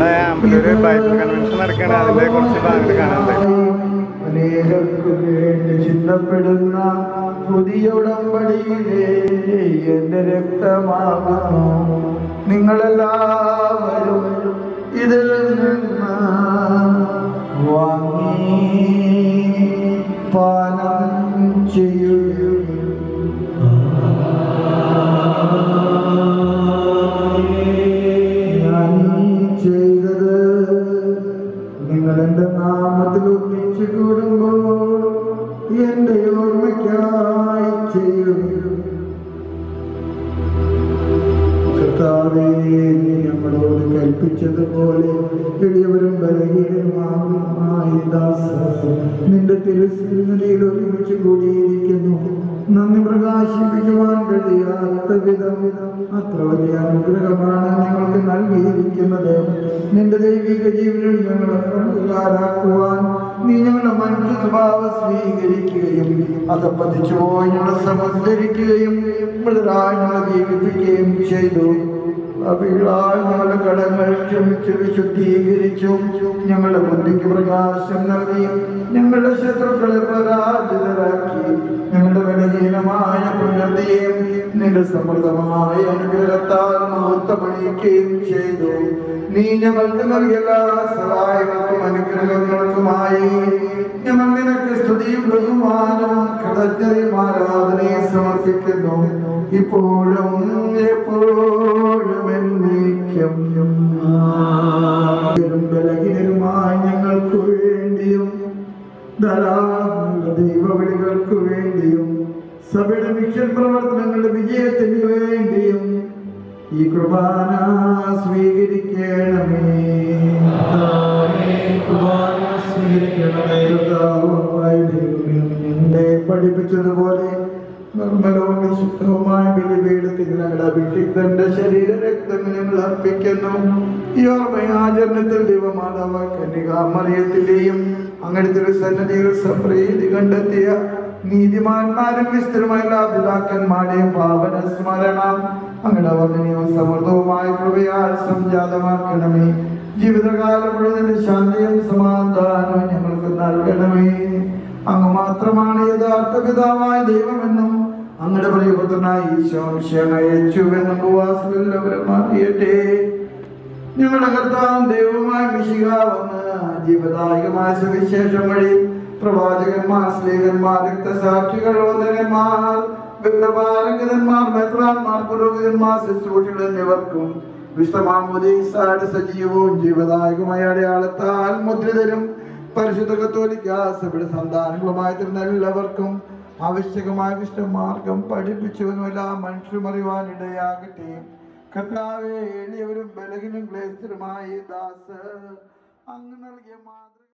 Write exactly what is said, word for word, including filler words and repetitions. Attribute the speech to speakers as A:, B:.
A: നമ്മളെ ആമ്പലൂര് Bible convention നടക്കുകയാണ്. അതിനെ കുറിച്ച് ഭാഗത്ത് കാണാനുണ്ട്.
B: അനേകർക്കു വേണ്ടി ചിന്തപ്പെടുന്ന പുതിയ ഉടമ്പടിയിലെ എന്റെ രക്തമാകുന്നു. നിങ്ങളെല്ലാവരും ഇതിൽ നിന്ന് വാങ്ങി പാനം ചെയ്യുക. ഞാൻ ചെയ്തത് നിങ്ങൾ എന്റെ നാമത്തിൽ ഒന്നിച്ചു കൂടുമ്പോൾ എന്റെ ഓർമ്മയ്ക്കായി ചെയ്യും. കർത്താവേ, നീ ഞങ്ങളോട് കൽപ്പിച്ചതുപോലെ എളിയവരും ബലഹീനരുമായ ദാസർ നിന്റെ തിരുസന്നിധിയിൽ ഒരുമിച്ച് കൂടിയിരിക്കുന്നു. നന്ദി പ്രകാശിപ്പിക്കുവാൻ കഴിയാത്ത വിധം അത്ര വലിയ അനുഗ്രഹമാണ് ഞങ്ങൾക്ക് നൽകിയിരിക്കുന്നത്. നിന്റെ ദൈവിക ജീവനിൽ ഞങ്ങളെ പങ്കുകാരാക്കുവാൻ നീ ഞങ്ങളുടെ മനുഷ്യ സ്വഭാവം സ്വീകരിക്കുകയും അത് പതിച്ചു പോയി ഞങ്ങളെ സംസ്കരിക്കുകയും മൃതരായി ഞങ്ങളെ ജീവിപ്പിക്കുകയും ചെയ്തു. അഭികളാൽ ഞങ്ങളുടെ കടങ്ങൾ ക്ഷമിച്ച് വിശുദ്ധീകരിച്ചു. ഞങ്ങളുടെ ബുദ്ധിക്ക് പ്രകാശം നൽകി ഞങ്ങളുടെ ശത്രുക്കളെ പരാജിതരാക്കി. ഞങ്ങളുടെ ബലഹീനമായ പ്രകൃതിയെയും നിന്റെ സമൃദ്ധമായ അനുഗ്രഹത്താൽ മഹത്വമണിയിക്കുകയും ചെയ്തു. നീ ഞങ്ങൾക്ക് നൽകിയ എല്ലാ സഹായങ്ങൾക്കും അനുഗ്രഹങ്ങൾക്കുമായി ഞങ്ങൾ നിനക്ക് സ്തുതിയും ബഹുമാനവും കൃതജ്ഞതയും ആരാധനയും സമർപ്പിക്കുന്നു, ഇപ്പോഴും എപ്പോഴും എന്നേക്കും. ബലഹീനരുമായി ഞങ്ങൾക്ക് വേണ്ടിയും ധാരാളം ദൈവവിളികൾക്ക് വേണ്ടിയും സഭയുടെ മിഷൻ പ്രവർത്തനങ്ങളുടെ വിജയത്തിന് വേണ്ടിയും ഈ കുർബാന സ്വീകരിക്കണമേ. നിന്നെ പഠിപ്പിച്ചതുപോലെ നിർമ്മലവും വിശുദ്ധവുമായ ബലിപീഠത്തിൽ ഞങ്ങളുടെ അഭിഷിക്തന്റെ ശരീര രക്തങ്ങൾ ഞങ്ങൾ അർപ്പിക്കുന്നു. ഈ ഓർമ്മയാചരണത്തിൽ ദൈവമാതാവ കന്യകാമറിയത്തിന്റെയും അങ്ങനത്തെ സന്നദ്ധികൾ സംപ്രീതി കണ്ടെത്തിയ നീതിമാന്മാരും വിസ്തരമായ എല്ലാ പിതാക്കന്മാരുടെയും പാവന സ്മരണം അങ്ങയുടെ വർദ്ധനയും സമൃദ്ധവുമായ കൃപയാൽ സംജാതമാക്കണമേ. ജീവിതകാലം മുഴുവൻ ശാന്തിയും സമാധാനവും ഞങ്ങൾക്ക് നൽകണമേ. അങ്ങ് മാത്രമാണ് യഥാർത്ഥ പിതാവായ ദൈവമെന്നും അങ്ങയുടെ പ്രിയപുത്രനായ ഈശോ അയച്ചുവെന്നും ഉപവാസമെല്ലാവരും അറിയട്ടെ. ഞങ്ങളുടെ കർത്താവും ദൈവമായ മിശിഹ വന്ന് ജീവദായകമായ സുവിശേഷം വഴി പ്രവാചകന്മാർ, സ്ലേഹന്മാർ, രക്തസാക്ഷികൾ, വന്ദകന്മാർ, വിഘ്നപാലകന്മാർ, മെത്രാന്മാർ, പുരോഹിതന്മാർ, ശുശ്രൂഷികൾ എന്നിവർക്കും വിശുദ്ധമാമോദീസായുടെ സജീവവും ജീവദായകമായ അടയാളത്താൽ മുദ്രിതരും പരിശുദ്ധ കത്തോലിക്ക സഭയുടെ സന്താനങ്ങളുമായി തീർന്ന എല്ലാവർക്കും ആവശ്യകമായ വിശുദ്ധമാർഗം പഠിപ്പിച്ചുവെന്നും എല്ലാ മനുഷ്യരും അറിയുവാൻ ഇടയാകട്ടെ. കർത്താവേ, എളിയവരും ബലഹീനരും ക്ലേശരുമായ ദാസർ അങ്ങ് നൽകിയ മാത